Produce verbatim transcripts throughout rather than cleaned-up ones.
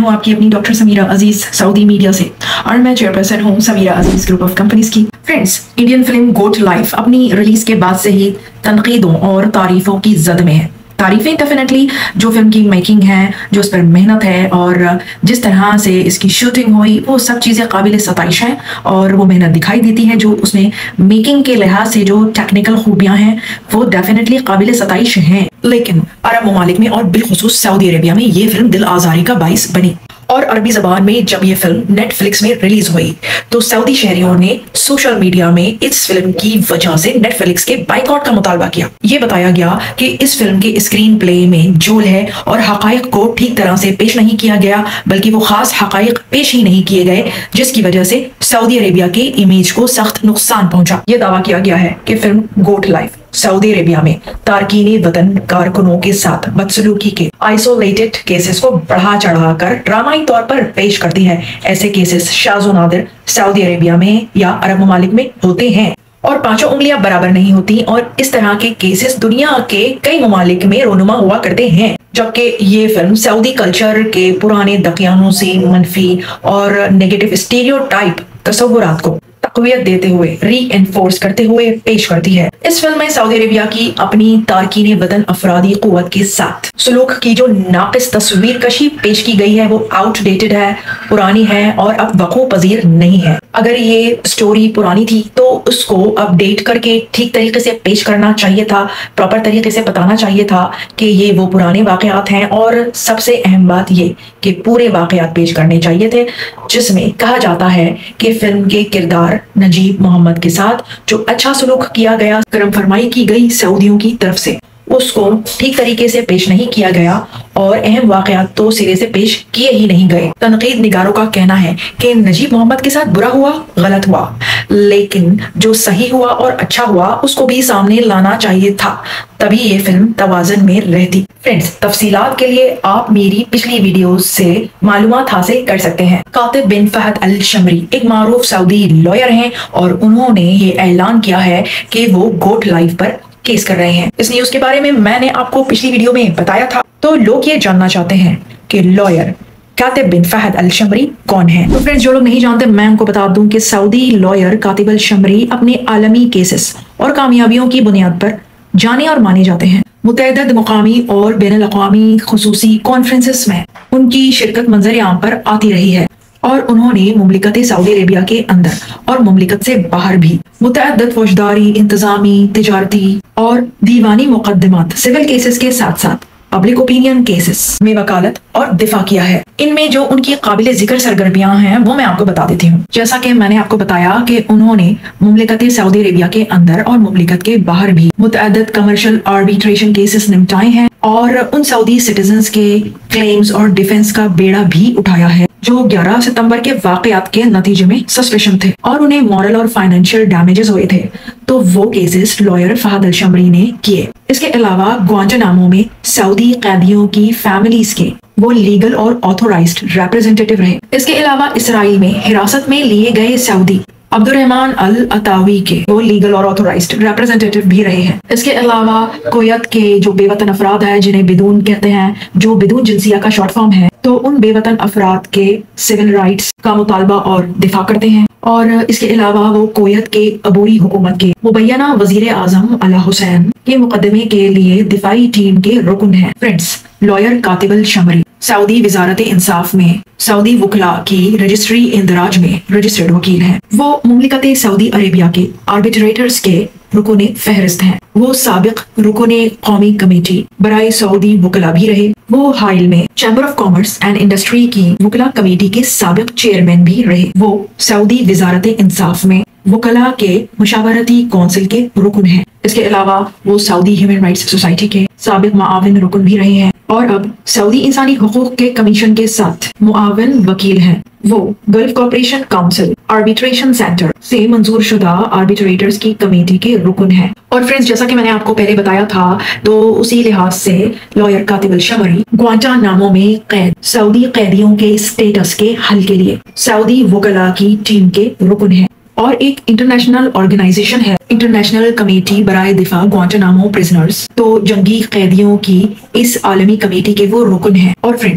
हूँ आपकी अपनी doctor Sameera Aziz Saudi media से और मैं चेयरपर्सन हूँ Sameera Aziz group of companies की। Friends, Indian film goat life अपनी रिलीज के बाद से ही तनकीदों और तारीफों की जद में है। तारीफें डेफिनेटली जो फिल्म की मेकिंग है, जो उस पर मेहनत है और जिस तरह से इसकी शूटिंग हुई, वो सब चीज़ें काबिल सताइश हैं और वो मेहनत दिखाई देती है। जो उसमें मेकिंग के लिहाज से जो टेक्निकल खूबियां हैं वो डेफिनेटली काबिल सताइश हैं। लेकिन अरब ममालिक में और बिलखुसूस सऊदी अरेबिया में ये फिल्म दिल आजारी का बाइस बनी और अरबी जबान में जब ये फिल्म नेटफ्लिक्स में रिलीज हुई तो सऊदी शहरियों ने सोशल मीडिया में इस फिल्म की वजह से नेटफ्लिक्स के बाइकआउट का मुतालबा किया। ये बताया गया कि इस फिल्म के स्क्रीन प्ले में झोल है और हकायक को ठीक तरह से पेश नहीं किया गया, बल्कि वो खास हकायक पेश ही नहीं किए गए, जिसकी वजह से सऊदी अरेबिया के इमेज को सख्त नुकसान पहुंचा। ये दावा किया गया है कि film goat life Saudi Arabia में तारकीने वतन कारकुनों के साथ बदसलूकी के आइसोलेटेड केसेस को बढ़ा चढ़ाकर ड्रामाई तौर पर पेश करती है। ऐसे केसेस शाज़ो नादिर सऊदी अरेबिया में या अरब ममालिक में होते हैं और पांचों उंगलियां बराबर नहीं होती और इस तरह के केसेस दुनिया के कई ममालिक में रोनुमा हुआ करते हैं। जबकि ये फिल्म सऊदी कल्चर के पुराने दकियानों से मनफी और नेगेटिव स्टीरियोटाइप तस्वुरात को तक़वियत देते हुए री एनफोर्स करते हुए पेश करती है। इस फिल्म में सऊदी अरेबिया की अपनी तारकीने वतन अफरादी कुव्वत के साथ सुलूक की जो नाकिस तस्वीर कशी पेश की गई है वो आउटडेटेड है, पुरानी है और अब वक़ू पजीर नहीं है। अगर ये स्टोरी पुरानी थी तो उसको अपडेट करके ठीक तरीके से पेश करना चाहिए था, प्रॉपर तरीके से बताना चाहिए था कि ये वो पुराने वाक़यात हैं और सबसे अहम बात ये कि पूरे वाक़यात पेश करने चाहिए थे, जिसमें कहा जाता है कि फिल्म के किरदार नजीब मोहम्मद के साथ जो अच्छा सलूक किया गया, करम फरमाई की गई सऊदियों की तरफ से, उसको ठीक तरीके से पेश नहीं किया गया और अहम वाक़यात तो सिरे से पेश किए ही नहीं गए। तनकीद निगारों का कहना है कि नजीब मोहम्मद के साथ बुरा हुआ, गलत हुआ, लेकिन जो सही हुआ और अच्छा हुआ उसको भी सामने लाना चाहिए था, तभी ये फिल्म तवाज़न में रहती। फ्रेंड्स, तफसीलात के लिए आप मेरी पिछली वीडियोस से मालूमात हासिल कर सकते हैं। कातिब बिन फहद अल शमरी एक मारूफ सऊदी लॉयर हैं और उन्होंने ये ऐलान किया है कि वो गोट लाइफ पर केस कर रहे हैं। इस न्यूज के बारे में मैंने आपको पिछली वीडियो में बताया था, तो लोग ये जानना चाहते हैं कि lawyer Katib bin Fahad al शमरी कौन है। तो फ्रेंड्स, जो लोग नहीं जानते मैं उनको बता दूं कि सऊदी लॉयर कातिब अल शमरी अपने आलमी केसेस और कामयाबियों की बुनियाद पर जाने और माने जाते हैं। मुतअद्दिद मुकामी और बैनुल अक़वामी खुसूसी कॉन्फ्रेंसेस में उनकी शिरकत मंजर आम पर आती रही है और उन्होंने मुमलिकत सऊदी अरेबिया के अंदर और मुमलिकत से बाहर भी मुतअद्दिद फौजदारी, इंतजामी, तिजारती और दीवानी मुकदमात, सिविल केसेस के साथ साथ पब्लिक ओपिनियन केसेस में वकालत और दिफा किया है। इनमें जो उनकी काबिल जिक्र सरगर्मियां हैं वो मैं आपको बता देती हूँ। जैसा कि मैंने आपको बताया कि उन्होंने मुमलिकत सऊदी अरेबिया के अंदर और मुमलिकत के बाहर भी मुतअद्दिद कमर्शियल आर्बिट्रेशन केसेस निपटाए हैं और उन सऊदी सिटीजन्स के क्लेम्स और डिफेंस का बेड़ा भी उठाया है जो ग्यारह सितंबर के वाकयात के नतीजे में सस्पेंशन थे और उन्हें मॉरल और फाइनेंशियल डैमेजेस हुए थे, तो वो cases lawyer Fahad al Shamri ने किए। इसके अलावा ग्वांटानामो में सऊदी कैदियों की फैमिलीज के वो लीगल और ऑथोराइज्ड रिप्रेजेंटेटिव रहे। इसके अलावा इसराइल में हिरासत में लिए गए सऊदी अब्दुर्रहमान अल अतावी के वो लीगल और ऑथोराइज्ड रिप्रेजेंटेटिव भी रहे हैं। इसके अलावा कुवैत के जो बेवतन अफराद है, जिन्हें बिदून कहते हैं, जो बिदून जिंसिया का शॉर्ट फॉर्म है, तो उन बेवतन अफराद के सिविल राइट्स का मुतालबा और दिफा करते हैं। और इसके अलावा वो कुवैत के अबूरी हुकूमत के मुबैना वजीर आजम अला हुसैन के मुकदमे के लिए दिफाई टीम के रुकन हैं। Friends, lawyer Katib al Shamri Saudi वजारत इंसाफ में सऊदी वकला की रजिस्ट्री इंदराज में रजिस्टर्ड वकील हैं। वो मुमलिकत सऊदी अरेबिया के आर्बिट्रेटर्स के रुकने फहरिस्त हैं। वो साबिक रुकने कौमी कमेटी बराए सऊदी वकला भी रहे। वो हाइल में chamber of commerce and industry की वकला कमेटी के साबिक चेयरमैन भी रहे। वो सऊदी वजारत इंसाफ में वकला के मुशावरती कौंसिल के रुकन हैं। इसके अलावा वो सऊदी ह्यूमन राइट्स सोसाइटी के साबिक मुआविन रुकन भी रहे हैं और अब सऊदी इंसानी हुकूक के कमीशन के साथ मुआविन वकील हैं। वो gulf corporation council arbitration centre से मंजूर शुदा आर्बिट्रेटर्स की कमेटी के रुकन हैं। और फ्रेंड्स, जैसा कि मैंने आपको पहले बताया था, तो उसी लिहाज से लॉयर कातिब अल शमरी ग्वांटानामो में कैद सऊदी कैदियों के स्टेटस के हल के लिए सऊदी वकला की टीम के रुकन हैं और एक इंटरनेशनल ऑर्गेनाइजेशन है, इंटरनेशनल कमेटी बराए दिफा ग्वांटानामो प्रिजनर्स, तो जंगी कैदियों की इस आलमी कमेटी के वो रुकन हैं। और फ्रेंड्स,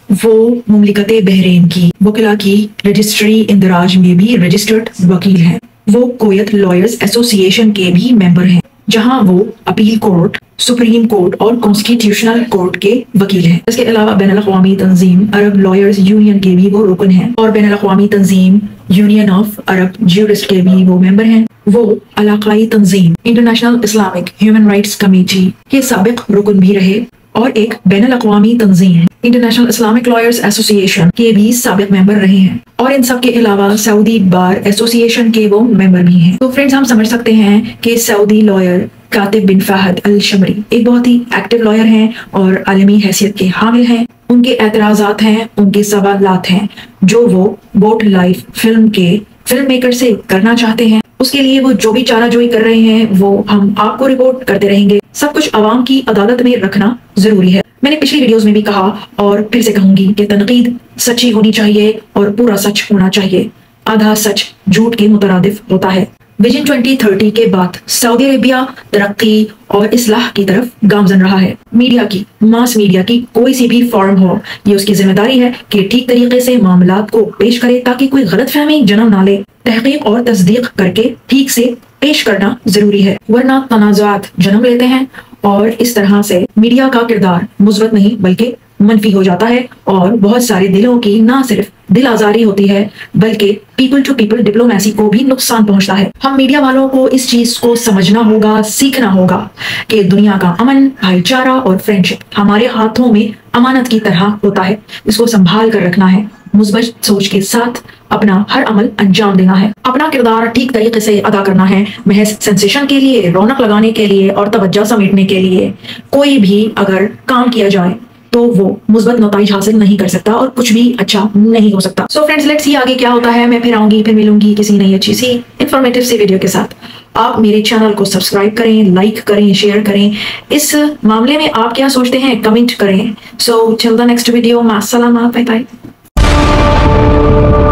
वो मुमलिकत बहरीन की वकला की रजिस्ट्री इंदराज में भी रजिस्टर्ड वकील हैं। वो कोयत लॉयर्स एसोसिएशन के भी मेंबर हैं, जहां वो अपील कोर्ट, सुप्रीम कोर्ट और कॉन्स्टिट्यूशनल कोर्ट के वकील हैं। इसके अलावा बैनुल अक़वामी तंजीम अरब लॉयर्स यूनियन के भी वो रुकन हैं और बैनुल अक़वामी तंजीम यूनियन ऑफ अरब ज्यूरिस्ट के भी वो मेंबर हैं। वो इलाकाई तंजीम international Islamic human rights committee के साबिक रुकन भी रहे और एक बैनुल अक़वामी तंजीम इंटरनेशनल इस्लामिक लॉयर्स एसोसिएशन के भी साबिक मेंबर रहे हैं और इन सब के अलावा सऊदी बार एसोसिएशन के वो मेंबर भी हैं। तो फ्रेंड्स, हम समझ सकते हैं कि Saudi lawyer Katib bin Fahad al Shamri एक बहुत ही एक्टिव लॉयर हैं और आलमी हैसियत के हामिल हैं। उनके एतराजात हैं, उनके सवालात हैं जो वो गोट लाइफ फिल्म के फिल्म मेकर से करना चाहते हैं। उसके लिए वो जो भी चाराजोई कर रहे हैं वो हम आपको रिपोर्ट करते रहेंगे। सब कुछ आवाम की अदालत में रखना जरूरी है। मैंने पिछली वीडियोस में भी कहा और फिर से कहूंगी कि तनकीद सच्ची होनी चाहिए और पूरा सच होना चाहिए। आधा सच झूठ के मुतरादिफ होता है। विजन ट्वेंटी थर्टी के बाद सऊदी अरेबिया तरक्की और इस्लाह की तरफ गामजन रहा है। मीडिया की, मास मीडिया की कोई सी भी फॉर्म हो, ये उसकी जिम्मेदारी है कि ठीक तरीके से मामलात को पेश करे ताकि कोई गलतफहमी जन्म ना ले। तहकीक और तस्दीक करके ठीक से पेश करना जरूरी है, वरना तनाज़ात जन्म लेते हैं और इस तरह से मीडिया का किरदार मुस्बत नहीं बल्कि मनफी हो जाता है और बहुत सारे दिलों की ना सिर्फ दिल आजारी होती है बल्कि पीपल टू पीपल डिप्लोमेसी को भी नुकसान पहुंचता है। हम मीडिया वालों को इस चीज को समझना होगा, सीखना होगा कि दुनिया का अमन, भाईचारा और फ्रेंडशिप हमारे हाथों में अमानत की तरह होता है। इसको संभाल कर रखना है, मुस्बत सोच के साथ अपना हर अमल अंजाम देना है, अपना किरदार ठीक तरीके से अदा करना है। महज सेंसेशन के लिए, रौनक लगाने के लिए और तवज्जो समेटने के लिए कोई भी अगर काम किया जाए तो वो मुस्बत नतीजा हासिल नहीं कर सकता और कुछ भी अच्छा नहीं हो सकता। सो फ्रेंड्स, लेट्स सी आगे क्या होता है। मैं फिर आऊंगी, फिर मिलूंगी किसी नई अच्छी सी इंफॉर्मेटिव सी वीडियो के साथ। आप मेरे चैनल को सब्सक्राइब करें, लाइक करें, शेयर करें। इस मामले में आप क्या सोचते हैं कमेंट करें। So till the next video, मास्सलामा, बाय बाय।